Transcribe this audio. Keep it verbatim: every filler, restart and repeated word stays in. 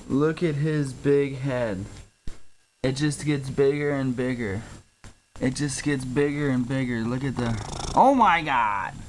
Look at his big head. It just gets bigger and bigger. It just gets bigger and bigger. Look at the... Oh my god!